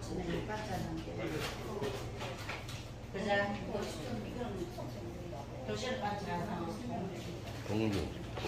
아침에 깠잖아. 그자 도시락 깠잖아. 동료.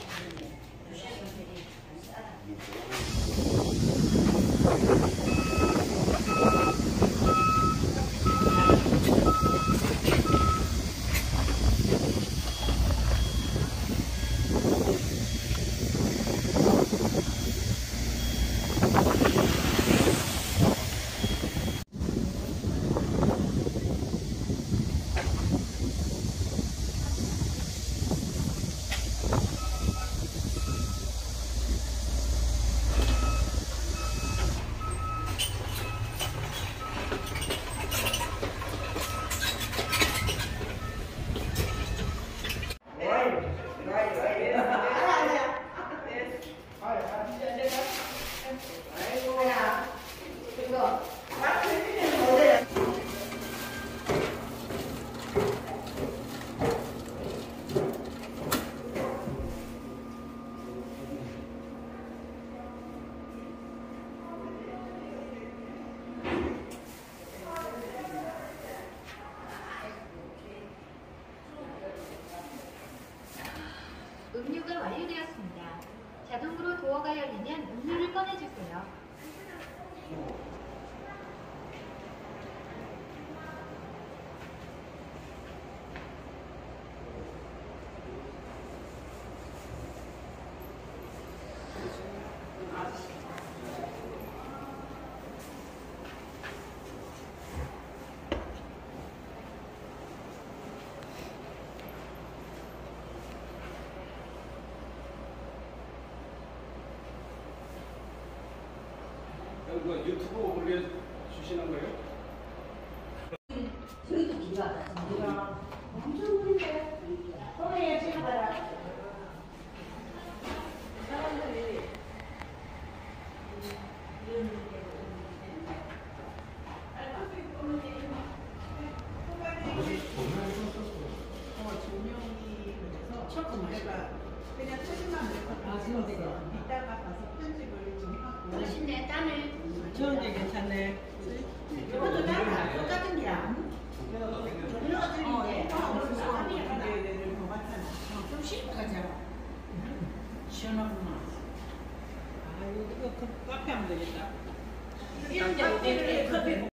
음료가 완료되었습니다. 자동으로 도어가 열리면 음료를 꺼내주세요. 뭐 유튜브 올려주시는 거예요? 저희도 기가 막히다. 엄청 큰데. 소리에 찍어봐라. 사람들이 그냥 표지만 넣고 이따가 가서 편집을 좀 하고. 멋있네, 땀을. 좋은데 괜찮네. 이것도 땀이 똑같은 게야. 이거가 틀린데. 네네네, 더 많잖아. 좀 씹어가자. 시원하구만. 아, 이거 카페 하면 되겠다. 이런데 어디 커피